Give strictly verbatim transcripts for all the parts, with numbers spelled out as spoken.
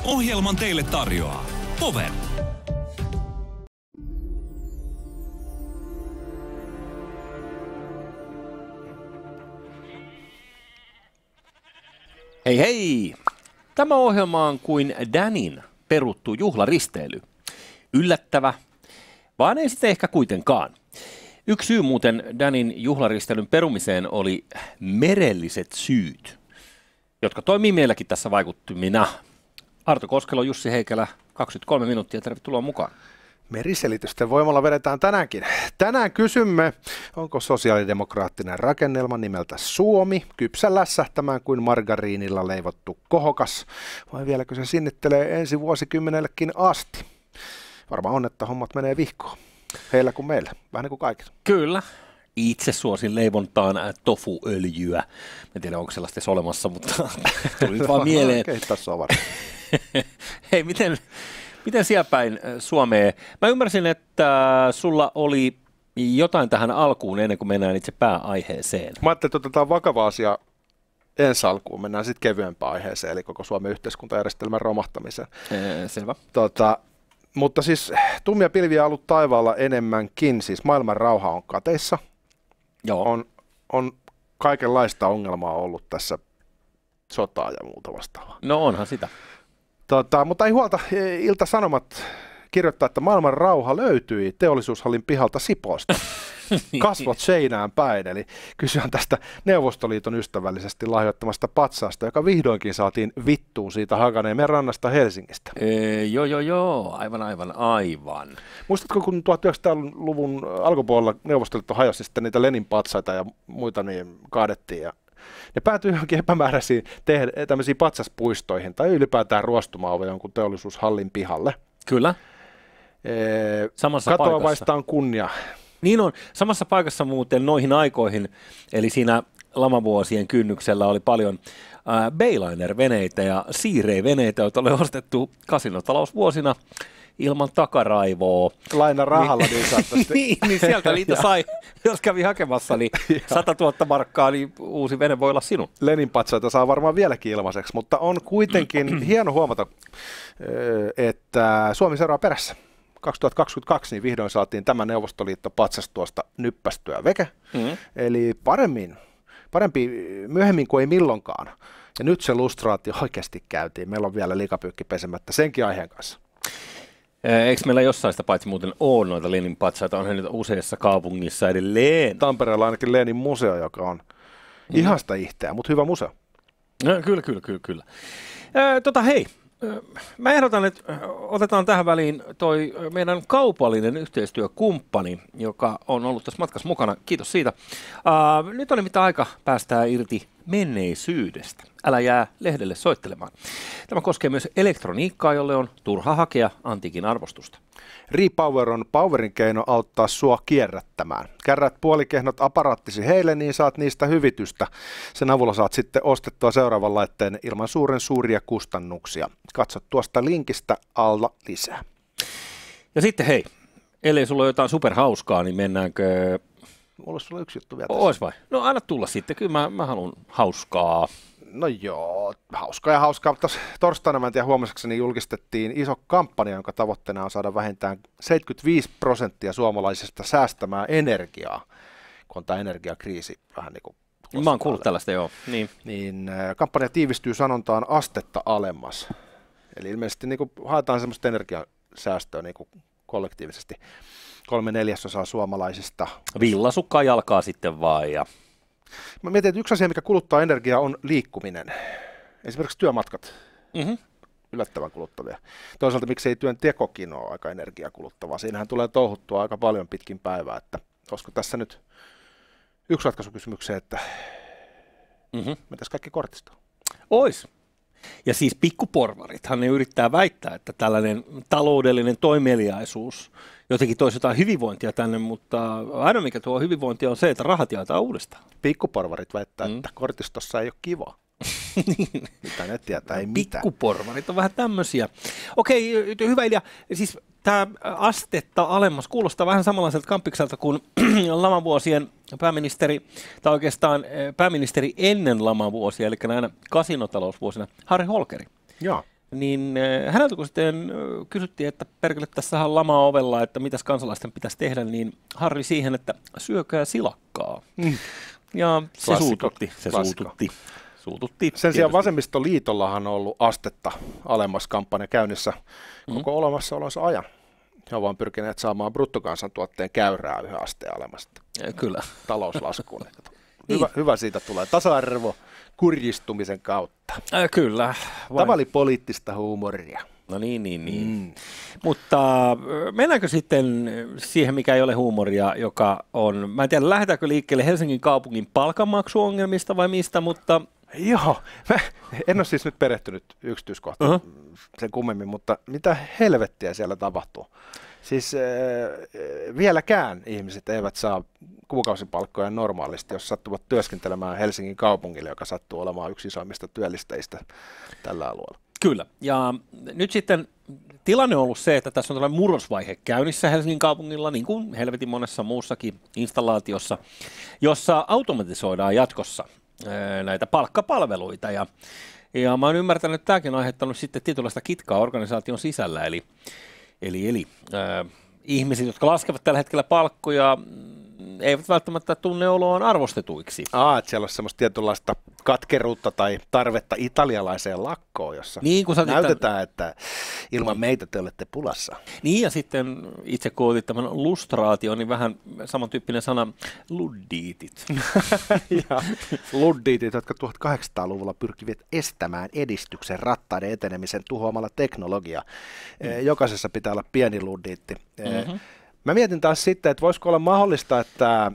Ohjelman teille tarjoaa Power. Hei hei! Tämä ohjelma on kuin Danin peruttu juhlaristeily. Yllättävä, vaan ei sitten ehkä kuitenkaan. Yksi syy muuten Danin juhlaristeilyn perumiseen oli merelliset syyt, jotka toimii meilläkin tässä vaikuttimina. Arto Koskelo, Jussi Heikelä, kaksikymmentäkolme minuuttia, tervetuloa mukaan. Meriselitysten voimalla vedetään tänäänkin. Tänään kysymme, onko sosiaalidemokraattinen rakennelma nimeltä Suomi kypsä lässähtämään kuin margariinilla leivottu kohokas, vai vieläkö se sinnittelee ensi vuosikymmenellekin asti? Varmaan on, että hommat menee vihkoon. Heillä kuin meillä, vähän niin kuin kaikilla. Kyllä. Itse suosin leivontaan tofuöljyä. En tiedä, onko sellaista edes olemassa, mutta tuli nyt vaan mieleen. Keittää sovara. Hei, miten... Miten siellä päin Suomeen? Mä ymmärsin, että sulla oli jotain tähän alkuun ennen kuin mennään itse pääaiheeseen. Mä ajattelin, että otetaan vakava asia ensi alkuun. Mennään sitten kevyempään aiheeseen, eli koko Suomen yhteiskuntajärjestelmän romahtamiseen. Ee, selvä. Tota, mutta siis tummia pilviä on ollut taivaalla enemmänkin. Siis maailman rauha on kateissa. Joo. On, on kaikenlaista ongelmaa ollut tässä, sotaa ja muuta vastaavaa. No onhan sitä. Tota, mutta ei huolta, Ilta-Sanomat kirjoittaa, että maailman rauha löytyi teollisuushallin pihalta Sipoosta. Kasvot seinään päin, eli kyse on tästä Neuvostoliiton ystävällisesti lahjoittamasta patsaasta, joka vihdoinkin saatiin vittuun siitä Hakaniemen rannasta Helsingistä. Ee, joo, joo, joo, aivan, aivan, aivan. Muistatko, kun tuhatyhdeksänsataaluvun alkupuolella Neuvostoliitto hajosi sitten niitä Lenin patsaita ja muita, niin kaadettiin ja ne päätyi johonkin epämääräisiin tehdä, tämmöisiin patsaspuistoihin tai ylipäätään ruostumaan jonkun teollisuushallin pihalle. Kyllä. Ee, samassa katoavaista on kunnia. Niin on. Samassa paikassa muuten noihin aikoihin, eli siinä lamavuosien kynnyksellä oli paljon äh, Bayliner-veneitä ja Sea-Ray-veneitä, joita oli ostettu kasinotalousvuosina ilman takaraivoa. Laina rahalla niin saattaa niin, niin sieltä niitä sai, jos kävi hakemassa, niin sata tuhatta markkaa, niin uusi vene voi olla sinun. Lenin patsaita saa varmaan vieläkin ilmaiseksi, mutta on kuitenkin hieno huomata, että Suomi seuraa perässä. kaksituhattakaksikymmentäkaksi niin vihdoin saatiin tämä Neuvostoliitto-patsas tuosta nyppästyä veke, mm-hmm. eli paremmin, parempi myöhemmin kuin ei milloinkaan. Ja nyt se lustraatio oikeasti käytiin. Meillä on vielä likapyykki pesemättä senkin aiheen kanssa. Eikö meillä jossain sitä paitsi muuten ole noita Lenin patsaita? Onhan nyt useissa kaupungissa edelleen. Tampereella ainakin Lenin museo, joka on mm. ihasta ihteä, mutta hyvä museo. No, kyllä, kyllä, kyllä. kyllä. Äh, tota hei, äh, mä ehdotan, että otetaan tähän väliin toi meidän kaupallinen yhteistyökumppani, joka on ollut tässä matkassa mukana. Kiitos siitä. Äh, nyt on nimittäin aika päästää irti menneisyydestä. Älä jää lehdelle soittelemaan. Tämä koskee myös elektroniikkaa, jolle on turha hakea antiikin arvostusta. Repower on Powerin keino auttaa sua kierrättämään. Kärrät puolikehnot aparaattisi heille, niin saat niistä hyvitystä. Sen avulla saat sitten ostettua seuraavan laitteen ilman suuren suuria kustannuksia. Katso tuosta linkistä alla lisää. Ja sitten hei, ellei sulla ole jotain superhauskaa, niin mennäänkö... Mulla olisi sulla yksi juttu vielä tässä. Ois vai? No anna tulla sitten, kyllä mä, mä haluan hauskaa. No joo, hauskaa ja hauskaa. Tuossa torstaina, mä en tiedä huomisekseni, julkistettiin iso kampanja, jonka tavoitteena on saada vähintään seitsemänkymmentäviisi prosenttia suomalaisista säästämään energiaa, kun on tämä energiakriisi vähän niin kuin... Mä oon kuullut tällaista, joo. Niin, niin äh, kampanja tiivistyy sanontaan astetta alemmas. Eli ilmeisesti niin kuin haetaan semmoista energiasäästöä niin kuin kollektiivisesti. Kolme neljäsosaa suomalaisista. Villasukkaa jalkaa sitten vaan. Ja... Mä mietin, että yksi asia, mikä kuluttaa energiaa, on liikkuminen. Esimerkiksi työmatkat. Mm-hmm. Yllättävän kuluttavia. Toisaalta miksei työn tekokin ole aika energiakuluttavaa. Siinähän tulee touhuttua aika paljon pitkin päivää. Että olisiko tässä nyt yksi ratkaisukysymykseen, että mm-hmm. mentäisiin kaikki kortistoon? Ois. Ja siis pikkuporvarithan ne yrittää väittää, että tällainen taloudellinen toimeliaisuus jotenkin toisi jotain hyvinvointia tänne, mutta ainoa mikä tuo hyvinvointia on se, että rahat jaetaan uudestaan. Pikkuporvarit väittää, mm. että kortistossa ei ole kiva. niin. Mitä ne tietää, ei mitään. Pikkuporvarit on vähän tämmöisiä. Okei, hyvä idea. Siis tämä astetta alemmas kuulostaa vähän samanlaiselta kampikselta kuin lamavuosien pääministeri, tai oikeastaan pääministeri ennen lamavuosia, eli näinä kasinotalousvuosina, Harri Holkeri. Joo. niin häneltä kun sitten kysyttiin, että perkele tässä on lama ovella, että mitäs kansalaisten pitäisi tehdä, niin Harri siihen, että syökää silakkaa. Mm. Ja se Klassikko. suututti. Se Klassikko. suututti. suututti. Sen sijaan Vasemmistoliitollahan on ollut astetta alemmas kampanja käynnissä mm. koko olemassaolonsa ajan. He ovat pyrkineet saamaan bruttokansantuotteen käyrää yhden asteen alemmasta. Kyllä. Talouslaskuun. Hyvä, niin. hyvä siitä tulee. Tasa-arvo kurjistumisen kautta. Äh, kyllä. Vain. Tämä oli poliittista huumoria. No niin, niin, niin. Mm. Mutta mennäänkö sitten siihen, mikä ei ole huumoria, joka on, mä en tiedä, lähdetäänkö liikkeelle Helsingin kaupungin palkanmaksuongelmista vai mistä, mutta... Joo, mä en ole siis nyt perehtynyt yksityiskohtaan uh-huh. sen kummemmin, mutta mitä helvettiä siellä tapahtuu? Siis äh, vieläkään ihmiset eivät saa kuukausipalkkoja normaalisti, jos sattuvat työskentelemään Helsingin kaupungille, joka sattuu olemaan yksi isoimmista työllistäjistä tällä alueella. Kyllä, ja nyt sitten tilanne on ollut se, että tässä on tällainen murrosvaihe käynnissä Helsingin kaupungilla, niin kuin helvetin monessa muussakin installaatiossa, jossa automatisoidaan jatkossa ää, näitä palkkapalveluita, ja, ja mä oon ymmärtänyt, että tämäkin on aiheuttanut sitten tietynlaista kitkaa organisaation sisällä, eli, eli, eli ää, ihmiset, jotka laskevat tällä hetkellä palkkoja, eivät välttämättä tunne oloaan arvostetuiksi. Aa, että siellä on semmoista tietynlaista katkeruutta tai tarvetta italialaiseen lakkoon, jossa niin, kun näytetään, että ilman meitä te olette pulassa. Niin, ja sitten itse kun otit tämän lustraatio, niin vähän samantyyppinen sana luddiitit. ja, luddiitit, jotka tuhatkahdeksansataaluvulla pyrkivät estämään edistyksen rattaiden etenemisen tuhoamalla teknologiaa. Mm. Jokaisessa pitää olla pieni luddiitti. Mm-hmm. Mä mietin taas sitten, että voisiko olla mahdollista, että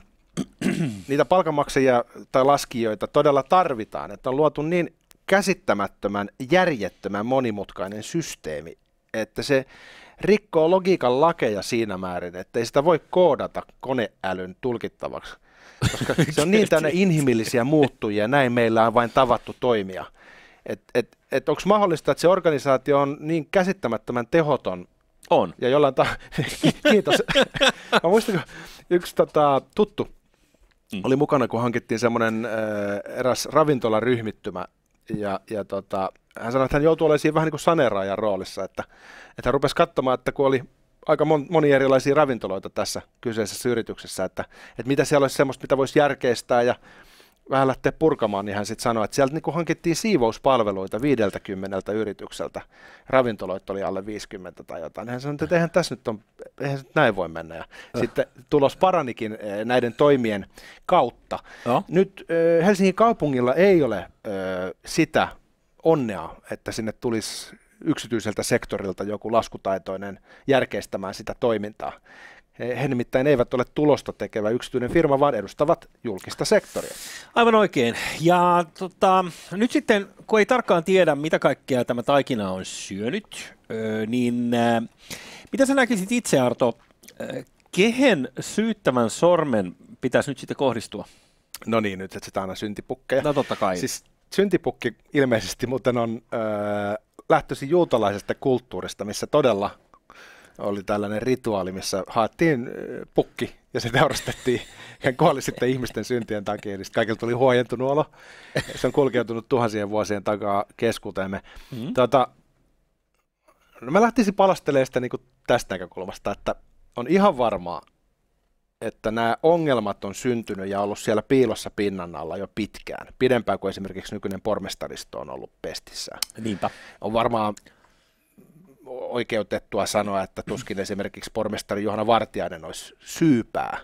niitä palkanmaksajia tai laskijoita todella tarvitaan, että on luotu niin käsittämättömän, järjettömän monimutkainen systeemi, että se rikkoo logiikan lakeja siinä määrin, että ei sitä voi koodata koneälyn tulkittavaksi, koska se on niin täynnä inhimillisiä muuttujia, näin meillä on vain tavattu toimia. Et, et, et onko mahdollista, että se organisaatio on niin käsittämättömän tehoton, on. Ja jollain ta- Kiitos. Mä muistan, kun yksi tota, tuttu mm. oli mukana, kun hankittiin semmoinen äh, eräs ravintolaryhmittymä. Ja, ja tota, hän sanoi, että hän joutui olemaan siinä vähän niin kuin saneeraajan roolissa. Että, että hän rupesi katsomaan, että kun oli aika mon- monia erilaisia ravintoloita tässä kyseisessä yrityksessä, että, että mitä siellä olisi semmoista, mitä voisi järkeistää ja vähän lähteä purkamaan, niin hän sitten sanoi, että sieltä niin hankittiin siivouspalveluita viideltäkymmeneltä yritykseltä. Ravintoloita oli alle viisikymmentä tai jotain. Hän sanoi, että eihän tässä nyt, on, eihän nyt näin voi mennä. Ja äh. sitten tulos paranikin näiden toimien kautta. Oh. Nyt äh, Helsingin kaupungilla ei ole äh, sitä onnea, että sinne tulisi yksityiseltä sektorilta joku laskutaitoinen järkeistämään sitä toimintaa. He nimittäin eivät ole tulosta tekevä yksityinen firma, vaan edustavat julkista sektoria. Aivan oikein. Ja tota, nyt sitten, kun ei tarkkaan tiedä, mitä kaikkea tämä taikina on syönyt, niin äh, mitä sä näkisit itse, Arto, äh, kehen syyttävän sormen pitäisi nyt sitten kohdistua? No niin, nyt että aina syntipukkeja. No totta kai. Siis syntipukki ilmeisesti muuten on äh, lähtöisin juutalaisesta kulttuurista, missä todella oli tällainen rituaali, missä haettiin pukki ja se teurastettiin ja kuoli sitten ihmisten syntien takia, niin kaikilta tuli huojentunut olo. Se on kulkeutunut tuhansien vuosien takaa keskuuteemme. Mm-hmm. Tuota, no mä lähtisin palastelemaan sitä niin kuin tästä näkökulmasta, että on ihan varmaa, että nämä ongelmat on syntynyt ja ollut siellä piilossa pinnan alla jo pitkään. Pidempään kuin esimerkiksi nykyinen pormestaristo on ollut pestissään. Niinpä. On varmaan oikeutettua sanoa, että tuskin esimerkiksi pormestari Johanna Vartiainen olisi syypää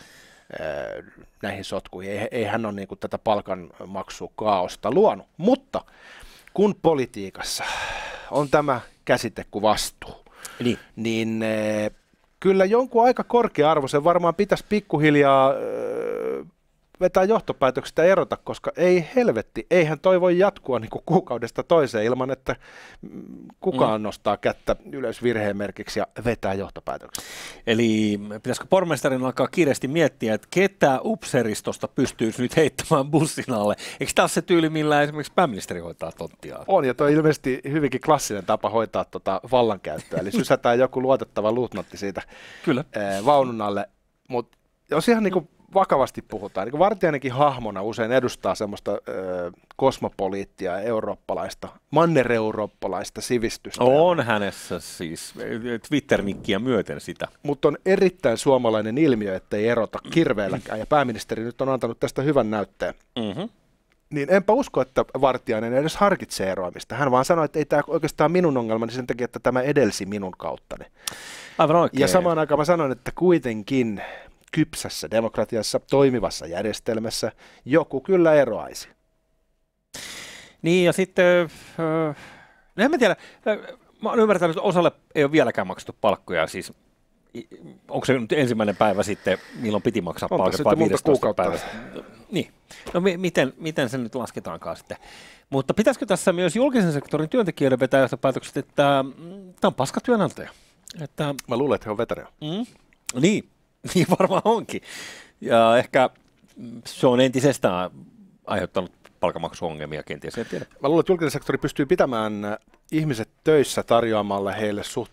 näihin sotkuihin. Ei, ei hän ole niin kuin tätä palkanmaksukaaosta luonut. Mutta kun politiikassa on tämä käsite kuin vastuu, niin, niin kyllä jonkun aika korkea-arvoisen varmaan pitäisi pikkuhiljaa vetää johtopäätöksistä erota, koska ei helvetti, eihän toi voi jatkua niin kuin kuukaudesta toiseen ilman, että kukaan mm. nostaa kättä ylös virheen merkiksi ja vetää johtopäätöksiä. Eli pitäisikö pormestarin alkaa kiireesti miettiä, että ketä upseeristosta pystyisi nyt heittämään bussin alle? Eikö tämä ole se tyyli, millä esimerkiksi pääministeri hoitaa tonttiaan? On, ja tuo on ilmeisesti hyvinkin klassinen tapa hoitaa tuota vallankäyttöä, eli sysätään joku luotettava luutnantti siitä Kyllä. Ee, vaunun alle, mutta jos ihan niin kuin vakavasti puhutaan, niin Vartiainenkin hahmona usein edustaa semmoista ö, kosmopoliittia, eurooppalaista, manner-eurooppalaista sivistystä. On hänessä siis Twitter-nikkiä myöten sitä. Mutta on erittäin suomalainen ilmiö, ettei erota kirveelläkään, ja pääministeri nyt on antanut tästä hyvän näytteen. Mm-hmm. Niin enpä usko, että Vartiainen edes harkitsee eroamista. Hän vaan sanoi, että ei tämä oikeastaan minun ongelmani sen takia, että tämä edelsi minun kauttani. Aivan oikein. Ja samaan aikaan mä sanoin, että kuitenkin kypsässä demokratiassa, toimivassa järjestelmässä joku kyllä eroaisi. Niin ja sitten, äh, en mä tiedä, äh, mä oon ymmärtänyt, että osalle ei ole vieläkään maksettu palkkoja, siis onko se nyt ensimmäinen päivä sitten, milloin piti maksaa palkat vai viidestoista päivästä? Niin, no mi- miten, miten se nyt lasketaankaan sitten. Mutta pitäisikö tässä myös julkisen sektorin työntekijöiden vetää johtopäätökset, että mm, tämä on paska työnantaja? Että, mä luulen, että he on vetäneet. Mm, niin, niin varmaan onkin. Ja ehkä se on entisestään aiheuttanut palkanmaksuongelmia kenties, en tiedä. Mä luulen, että julkinen sektori pystyy pitämään ihmiset töissä tarjoamalla heille suht,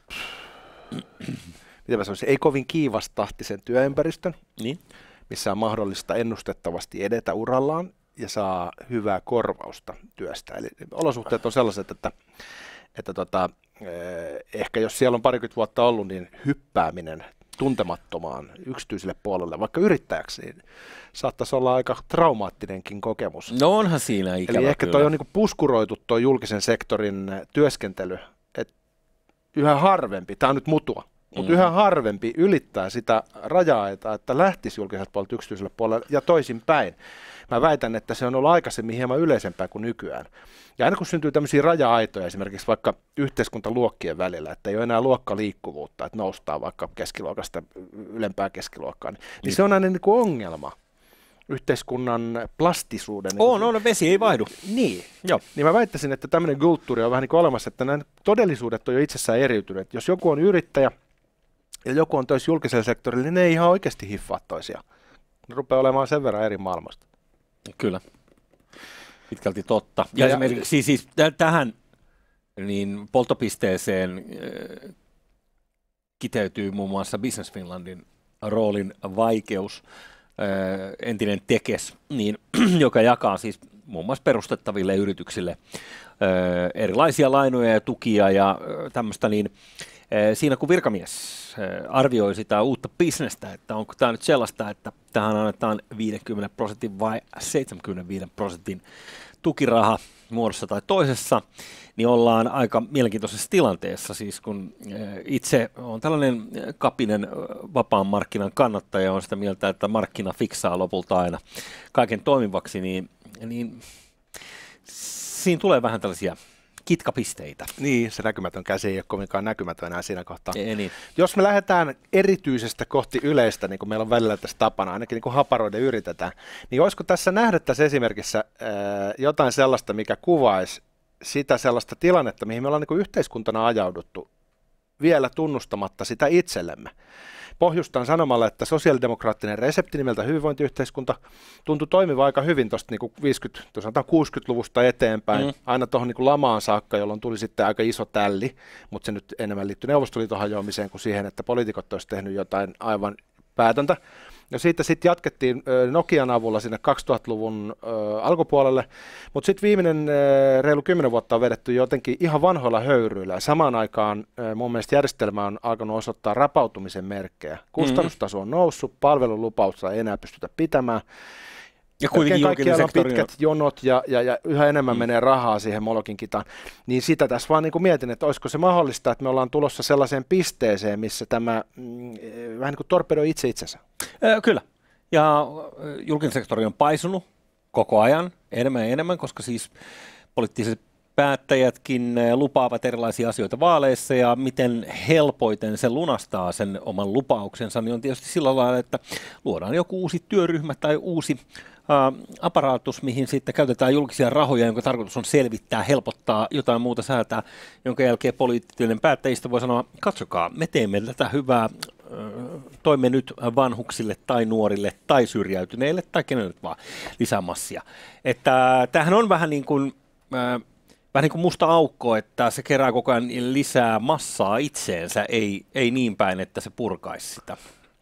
mitä mä sanoisin, ei kovin kiivastahtisen työympäristön, niin, missä on mahdollista ennustettavasti edetä urallaan ja saa hyvää korvausta työstä. Eli olosuhteet on sellaiset, että, että tota, ehkä jos siellä on parikymmentä vuotta ollut, niin hyppääminen tuntemattomaan yksityiselle puolelle, vaikka yrittäjäksi, niin saattaisi olla aika traumaattinenkin kokemus. No onhan siinä ikävä. Eli ehkä toi on niinku puskuroitu tuo julkisen sektorin työskentely, että yhä harvempi, tämä on nyt mutua, mutta mm. yhä harvempi ylittää sitä rajaa, että lähtisi julkiselta puolelta yksityiselle puolelle ja toisinpäin. Mä väitän, että se on ollut aikaisemmin hieman yleisempää kuin nykyään. Ja aina kun syntyy tämmöisiä raja-aitoja esimerkiksi vaikka yhteiskuntaluokkien välillä, että ei ole enää luokkaliikkuvuutta, että noustaan vaikka keskiluokasta ylempää keskiluokkaan, niin, niin se on aina niin kuin ongelma yhteiskunnan plastisuuden. On, niin on, vesi ei vaihdu. Niin. Joo. Niin mä väittäisin, että tämmöinen kulttuuri on vähän niin kuin olemassa, että nämä todellisuudet on jo itsessään eriytyneet. Jos joku on yrittäjä ja joku on töissä julkisella sektorilla, niin ne ei ihan oikeasti hiffaa toisiaan. Ne rupeaa olemaan sen verran eri maailmasta. Kyllä. Pitkälti totta. Ja, ja esimerkiksi siis, siis tähän niin polttopisteeseen äh, kiteytyy muun muassa Business Finlandin roolin vaikeus, äh, entinen Tekes, niin, joka jakaa siis muun muassa perustettaville yrityksille äh, erilaisia lainoja ja tukia ja äh, tämmöistä, niin äh, siinä kun virkamies äh, arvioi sitä uutta bisnestä, että onko tämä nyt sellaista, että tähän annetaan viisikymmentä prosentin vai seitsemänkymmentäviisi prosentin tukiraha muodossa tai toisessa, niin ollaan aika mielenkiintoisessa tilanteessa, siis kun itse on tällainen kapinen vapaan markkinan kannattaja, on sitä mieltä, että markkina fiksaa lopulta aina kaiken toimivaksi, niin, niin siinä tulee vähän tällaisia kitkapisteitä. Niin, se näkymätön käsi ei ole kovinkaan näkymätön enää siinä kohtaa. Ei, niin. Jos me lähdetään erityisestä kohti yleistä, niin kuin meillä on välillä tässä tapana, ainakin niin kuin haparoiden yritetään, niin olisiko tässä nähdettäisiin esimerkissä äh, jotain sellaista, mikä kuvaisi sitä sellaista tilannetta, mihin me ollaan niin kuin yhteiskuntana ajauduttu vielä tunnustamatta sitä itsellemme. Pohjustan sanomalla, että sosiaalidemokraattinen resepti nimeltä hyvinvointiyhteiskunta tuntui toimiva aika hyvin tuosta niin viisikymmentä, kuusikymmentäluvusta eteenpäin, mm. aina tuohon niin lamaan saakka, jolloin tuli sitten aika iso tälli, mutta se nyt enemmän liittyy Neuvostoliiton hajoamiseen kuin siihen, että poliitikot olisivat tehnyt jotain aivan päätöntä. Ja siitä sitten jatkettiin Nokian avulla sinne kaksituhattaluvun alkupuolelle, mutta sitten viimeinen reilu kymmenen vuotta on vedetty jotenkin ihan vanhoilla höyryillä. Ja samaan aikaan mun mielestä järjestelmä on alkanut osoittaa rapautumisen merkkejä. Kustannustaso on noussut, palvelulupausta ei enää pystytä pitämään. Ja kuitenkin kaikkialla on pitkät jonot ja, ja, ja yhä enemmän mm. menee rahaa siihen Molokin kitaan. Niin sitä tässä vaan niin kuin mietin, että olisiko se mahdollista, että me ollaan tulossa sellaiseen pisteeseen, missä tämä mm, vähän niin kuin torpedoi itse itsensä. Äh, kyllä. Ja julkinen sektori on paisunut koko ajan enemmän ja enemmän, koska siis poliittiset päättäjätkin lupaavat erilaisia asioita vaaleissa ja miten helpoiten se lunastaa sen oman lupauksensa, niin on tietysti sillä lailla, että luodaan joku uusi työryhmä tai uusi ä, aparaatus, mihin sitten käytetään julkisia rahoja, jonka tarkoitus on selvittää, helpottaa, jotain muuta säätää, jonka jälkeen poliittinen päättäjistä voi sanoa, katsokaa, me teemme tätä hyvää, toimme nyt vanhuksille tai nuorille tai syrjäytyneille tai kenelle nyt vaan lisää massia. Että tämähän on vähän niin kuin ä, Vähän niin kuin musta aukko, että se kerää koko ajan lisää massaa itseensä, ei, ei niin päin, että se purkaisi sitä.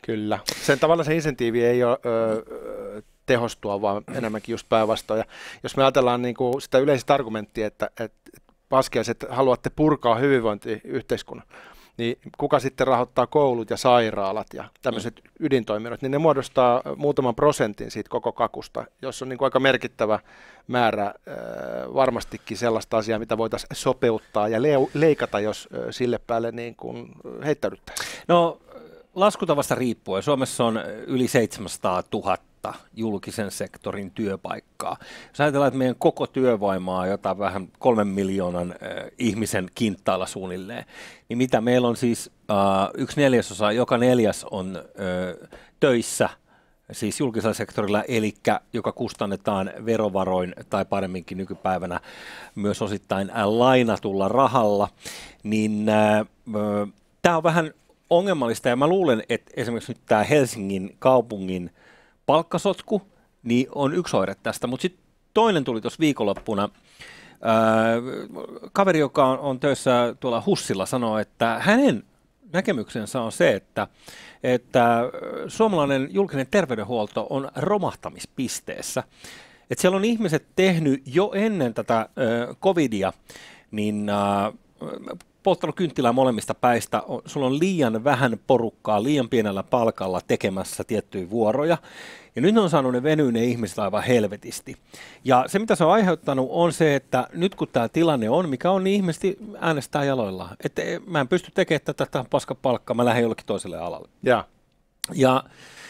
Kyllä. Sen tavalla se insentiivi ei ole ö, tehostua, vaan enemmänkin just päinvastoin. Ja jos me ajatellaan niin kuin sitä yleistä argumenttia, että, että paskiaiset haluatte purkaa hyvinvointiyhteiskunnan, niin kuka sitten rahoittaa koulut ja sairaalat ja tämmöiset mm. ydintoiminnot, niin ne muodostaa muutaman prosentin siitä koko kakusta, jos on niin kuin aika merkittävä määrä äh, varmastikin sellaista asiaa, mitä voitaisiin sopeuttaa ja le- leikata, jos äh, sille päälle niin kuin heittäydyttäisiin. No laskutavasta riippuen. Suomessa on yli seitsemänsataatuhatta julkisen sektorin työpaikkaa. Jos ajatellaan, että meidän koko työvoimaa on jotain vähän kolmen miljoonan äh, ihmisen kinttailla suunnilleen, niin mitä meillä on siis äh, yksi neljäsosa, joka neljäs on äh, töissä, siis julkisella sektorilla, eli joka kustannetaan verovaroin tai paremminkin nykypäivänä myös osittain äh, lainatulla rahalla, niin äh, äh, tämä on vähän ongelmallista, ja mä luulen, että esimerkiksi nyt tämä Helsingin kaupungin palkkasotku niin on yksi oire tästä, mutta sitten toinen tuli tuossa viikonloppuna. Ää, kaveri, joka on, on töissä tuolla Hussilla, sanoo, että hänen näkemyksensä on se, että, että suomalainen julkinen terveydenhuolto on romahtamispisteessä. Että siellä on ihmiset tehnyt jo ennen tätä ää, covidia, niin ää, polttanut kynttilää molemmista päistä, sulla on liian vähän porukkaa, liian pienellä palkalla tekemässä tiettyjä vuoroja, ja nyt ne on saanut ne venyä ne ihmiset aivan helvetisti. Ja se, mitä se on aiheuttanut, on se, että nyt kun tämä tilanne on, mikä on, niin ihmiset äänestää jaloillaan. Että mä en pysty tekemään tätä, tätä paska palkkaa, mä lähden jollekin toiselle alalle. Ja, ja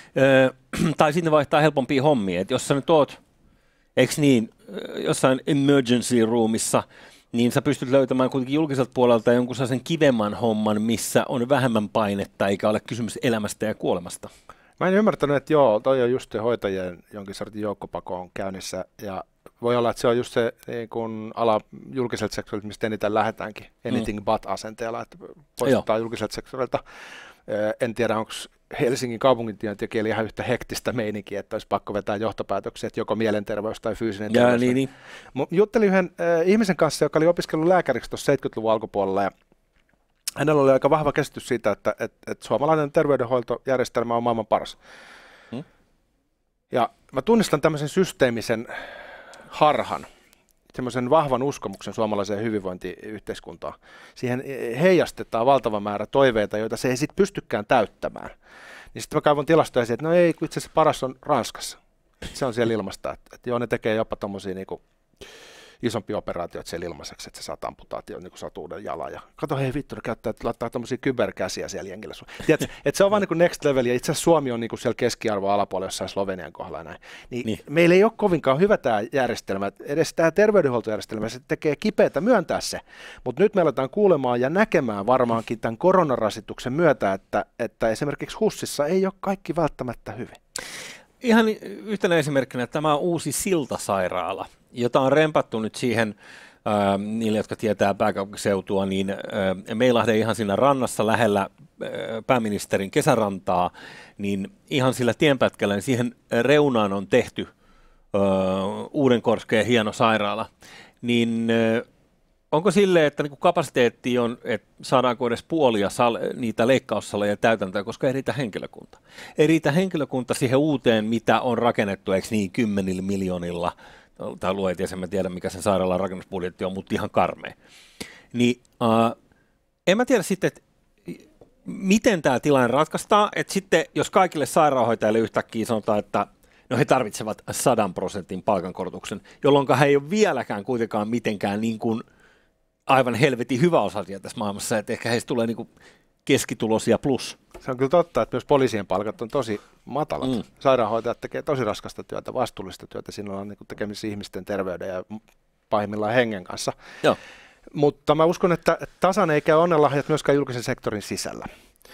äh, tai sitten vaihtaa helpompia hommia, että jos sä nyt oot, eikö niin, jossain emergency roomissa, niin sä pystyt löytämään kuitenkin julkiselta puolelta jonkun sellaisen kivemman homman, missä on vähemmän painetta, eikä ole kysymys elämästä ja kuolemasta. Mä en ymmärtänyt, että joo, toi on just se hoitajien jonkin sortin joukkopako on käynnissä, ja voi olla, että se on just se niin kun ala julkiselta sektorilta, mistä eniten lähdetäänkin, anything mm. but asenteella, että poistetaan julkiselta sektorilta. En tiedä, onko Helsingin kaupungin työntekijällä ihan yhtä hektistä meininkiä, että olisi pakko vetää johtopäätöksiä, että joko mielenterveys tai fyysinen ja, terveys. Niin, niin. Juttelin yhden äh, ihmisen kanssa, joka oli opiskellut lääkäriksi tuossa seitsemänkymmentäluvun alkupuolella, ja hänellä oli aika vahva käsitys siitä, että, että, että suomalainen terveydenhoitojärjestelmä on maailman paras. Hmm? Ja mä tunnistan tämmöisen systeemisen harhan, semmoisen vahvan uskomuksen suomalaiseen hyvinvointiyhteiskuntaan. Siihen heijastetaan valtava määrä toiveita, joita se ei sitten pystykään täyttämään. Niin sitten mä kaivon tilastoja siihen, että no ei, itse asiassa paras on Ranskassa. Se on siellä ilmasta, että, että joo, ne tekee jopa tommosia niinku isompia operaatioita siellä ilmaiseksi, että sä saat amputaation niin satuuden jalan. Ja kato, hei vittu, ne käyttää, että laittaa tommosia kyberkäsiä siellä jengillä. Tiedätkö, että se on vaan niin next level, ja itse asiassa Suomi on niin siellä keskiarvoa alapuolella jossain Slovenian kohdalla ja näin. Niin niin. Meillä ei ole kovinkaan hyvä tämä järjestelmä, edes tämä terveydenhuoltojärjestelmä, se tekee kipeätä myöntää se, mutta nyt me aletaan kuulemaan ja näkemään varmaankin tämän koronarasituksen myötä, että, että esimerkiksi Hussissa ei ole kaikki välttämättä hyvin. Ihan yhtenä esimerkkinä, että tämä on uusi siltasairaala, jota on rempattu nyt siihen, äh, niille, jotka tietää pääkaupunkiseutua, niin äh, Meilahden ihan siinä rannassa lähellä äh, pääministerin kesärantaa, niin ihan sillä tienpätkällä, niin siihen reunaan on tehty äh, Uudenkorskeen hieno sairaala, niin äh, onko silleen, että niin kapasiteetti on, että saadaanko edes puolia sal- niitä leikkaussaleja täytäntöön, koska ei riitä henkilökunta. Ei riitä henkilökunta siihen uuteen, mitä on rakennettu, eikö niin, kymmenillä miljoonilla, tai luetiin, en mä tiedä mikä sen sairaalan rakennusbudjetti on, mutta ihan karmea. Niin uh, en mä tiedä sitten, että miten tämä tilanne ratkaistaan, että sitten jos kaikille sairaanhoitajille yhtäkkiä sanotaan, että no he tarvitsevat sadan prosentin palkankorotuksen, jolloin he ei ole vieläkään kuitenkaan mitenkään niin kuin aivan helvetin hyvä osasia tässä maailmassa, että ehkä heistä tulee niinku keskitulosia plus. Se on kyllä totta, että myös poliisien palkat on tosi matalat. Mm. Sairaanhoitajat tekee tosi raskasta työtä, vastuullista työtä. Siinä on niinku tekemisissä ihmisten terveyden ja pahimmillaan hengen kanssa. Joo. Mutta mä uskon, että tasan ei käy onnenlahjat myöskään julkisen sektorin sisällä.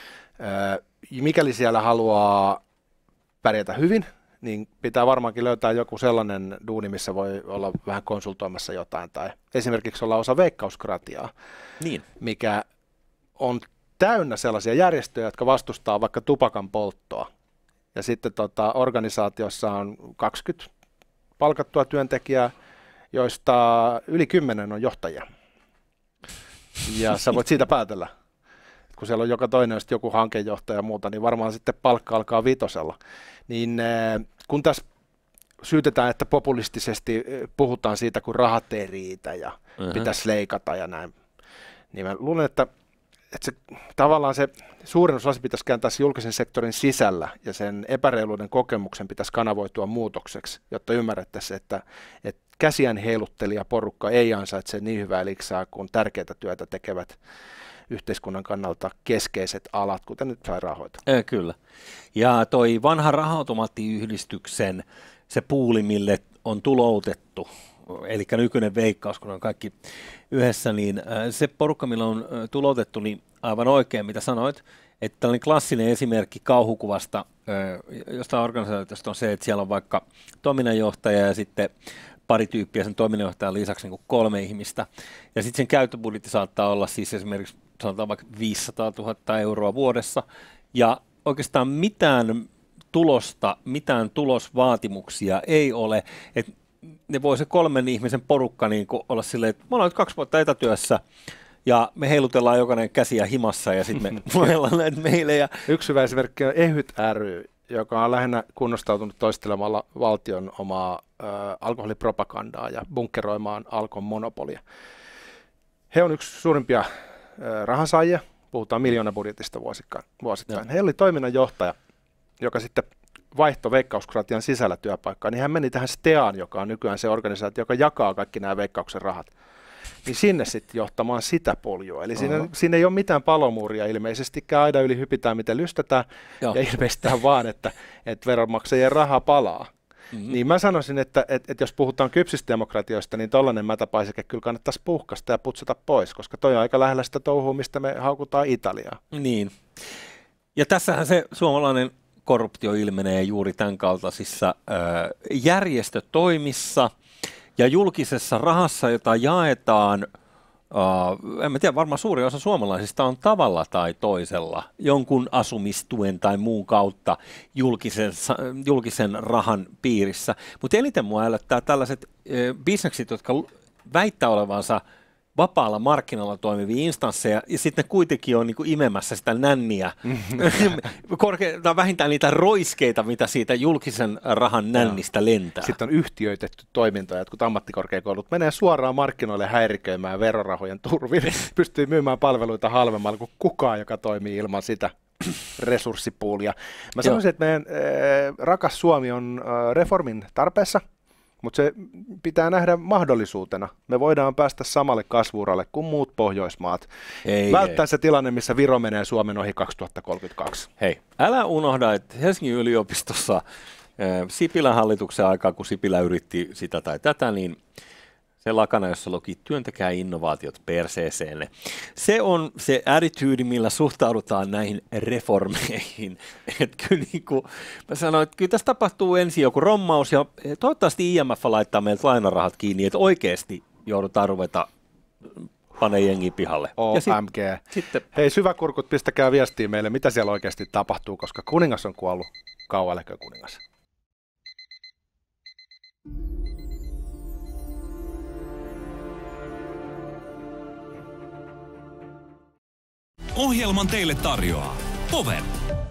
Öö, mikäli siellä haluaa pärjätä hyvin, niin pitää varmaankin löytää joku sellainen duuni, missä voi olla vähän konsultoimassa jotain, tai esimerkiksi olla osa veikkauskratiaa, niin. mikä on täynnä sellaisia järjestöjä, jotka vastustaa vaikka tupakan polttoa. Ja sitten tota, organisaatiossa on kaksikymmentä palkattua työntekijää, joista yli kymmenen on johtajia. Ja sä voit siitä päätellä, että kun siellä on joka toinen joku hankejohtaja ja muuta, niin varmaan sitten palkka alkaa vitosella. Niin kun tässä syytetään, että populistisesti puhutaan siitä, kun rahat ei riitä ja uh-huh. pitäisi leikata ja näin, niin mä luulen, että, että se, tavallaan se suurin osa pitäisi kääntää julkisen sektorin sisällä ja sen epäreiluuden kokemuksen pitäisi kanavoitua muutokseksi, jotta ymmärrettäisiin, että, että käsiään heiluttelija porukka ei ansaitse niin hyvää liksaa kuin tärkeää työtä tekevät yhteiskunnan kannalta keskeiset alat, kuten nyt sairaanhoito. E, kyllä. Ja toi vanha raha-automaattiyhdistyksen se puuli, mille on tuloutettu, eli nykyinen Veikkaus, kun on kaikki yhdessä, niin se porukka, millä on tuloutettu, niin aivan oikein, mitä sanoit, että tällainen klassinen esimerkki kauhukuvasta jostain organisaatiosta on se, että siellä on vaikka toiminnanjohtaja ja sitten pari tyyppiä sen toiminnanjohtajan lisäksi niin kuin kolme ihmistä. Ja sitten sen käyttöbudjetti saattaa olla siis esimerkiksi sanotaan vaikka viisisataatuhatta euroa vuodessa. Ja oikeastaan mitään tulosta, mitään tulosvaatimuksia ei ole. Et ne voi se kolmen ihmisen porukka niin kuin olla silleen, että me ollaan nyt kaksi vuotta etätyössä ja me heilutellaan jokainen käsiä himassa ja sitten me luellaan näitä meilejä. Yksi hyvä esimerkki on Ehyt ry, joka on lähinnä kunnostautunut toistelemalla valtion omaa ö, alkoholipropagandaa ja bunkkeroimaan Alkon monopolia. He on yksi suurimpia ö, rahansaajia, puhutaan miljoonabudjetista vuosittain. vuosittain. He oli toiminnanjohtaja, joka sitten vaihtoi Veikkauskratian sisällä työpaikkaa, niin hän meni tähän Steaan, joka on nykyään se organisaatio, joka jakaa kaikki nämä Veikkauksen rahat. Niin sinne sitten johtamaan sitä poljua. Eli siinä, siinä ei ole mitään palomuuria ilmeisestikään, aina yli hypitään miten lystetään, Joo. ja ilmeistään vaan, että, että veronmaksajien raha palaa. Mm-hmm. Niin mä sanoisin, että, että, että jos puhutaan kypsistä demokratioista, niin tollainen mätäpaiseke kyllä kannattaisi puhkasta ja putsata pois, koska toi on aika lähellä sitä touhua, mistä me haukutaan Italiaa. Niin. Ja tässähän se suomalainen korruptio ilmenee juuri tämän kaltaisissa äh, järjestötoimissa, ja julkisessa rahassa, jota jaetaan, uh, en mä tiedä, varmaan suuri osa suomalaisista on tavalla tai toisella jonkun asumistuen tai muun kautta julkisen, julkisen rahan piirissä. Mutta eniten mua älyttää tällaiset uh, bisneksit, jotka väittää olevansa vapaalla markkinoilla toimivia instansseja, ja sitten ne kuitenkin on niin kuin imemässä sitä nänniä, Korke- tai vähintään niitä roiskeita, mitä siitä julkisen rahan nännistä lentää. Sitten on yhtiöitetty toimintoja, jotkut ammattikorkeakoulut menee suoraan markkinoille häiriköimään verorahojen turvin, pystyy myymään palveluita halvemmalla kuin kukaan, joka toimii ilman sitä resurssipuulia. Mä sanoisin, että meidän äh, rakas Suomi on äh, reformin tarpeessa, mutta se pitää nähdä mahdollisuutena. Me voidaan päästä samalle kasvu-uralle kuin muut Pohjoismaat. Ei, Välttää ei. se tilanne, missä Viro menee Suomen ohi kaksituhattakolmekymmentäkaksi. Hei, älä unohda, että Helsingin yliopistossa äh, Sipilän hallituksen aikaa, kun Sipilä yritti sitä tai tätä, niin se lakana, jossa luki työntekää innovaatiot perseeseenne. Se on se attityydi, millä suhtaudutaan näihin reformeihin. Että kyllä niin kuin mä sanoin, että kyllä tässä tapahtuu ensin joku rommaus ja toivottavasti I M F laittaa meiltä lainarahat kiinni, että oikeasti joudutaan ruveta panee jengiä pihalle. O M G. Ja sit, sitten... Hei syväkurkut, pistäkää viestiä meille, mitä siellä oikeasti tapahtuu, koska kuningas on kuollut. Kauan eläköön kuningas. Ohjelman teille tarjoaa Power.